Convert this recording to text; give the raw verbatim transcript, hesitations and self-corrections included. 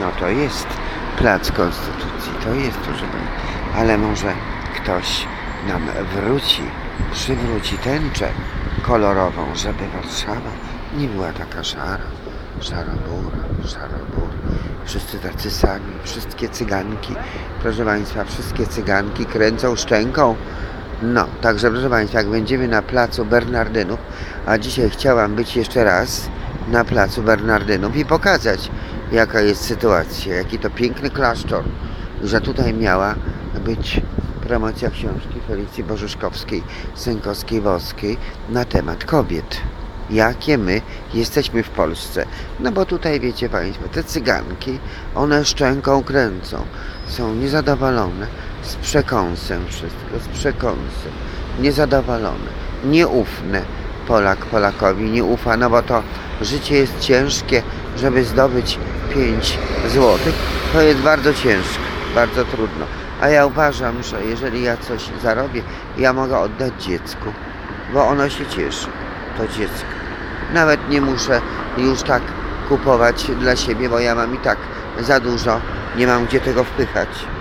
No to jest Plac Konstytucji, to jest, proszę Państwa. Ale może ktoś nam wróci, przywróci tęczę kolorową, żeby Warszawa nie była taka szara, szarobura, szarobura. Wszyscy tacy sami, wszystkie cyganki, proszę Państwa, wszystkie cyganki kręcą szczęką. No, także proszę Państwa, jak będziemy na placu Bernardynów, a dzisiaj chciałam być jeszcze raz na placu Bernardynów i pokazać, jaka jest sytuacja, jaki to piękny klasztor, że tutaj miała być promocja książki Felicji Bożyszkowskiej, Sękowskiej-Woskiej na temat kobiet. Jakie my jesteśmy w Polsce. No bo tutaj, wiecie Państwo, te cyganki, one szczęką kręcą, są niezadowolone z przekąsem wszystko, z przekąsem, niezadowolone, nieufne. Polak Polakowi nie ufa, no bo to życie jest ciężkie, żeby zdobyć pięć złotych, to jest bardzo ciężko, bardzo trudno. A ja uważam, że jeżeli ja coś zarobię, ja mogę oddać dziecku, bo ono się cieszy, to dziecko. Nawet nie muszę już tak kupować dla siebie, bo ja mam i tak za dużo, nie mam gdzie tego wpychać.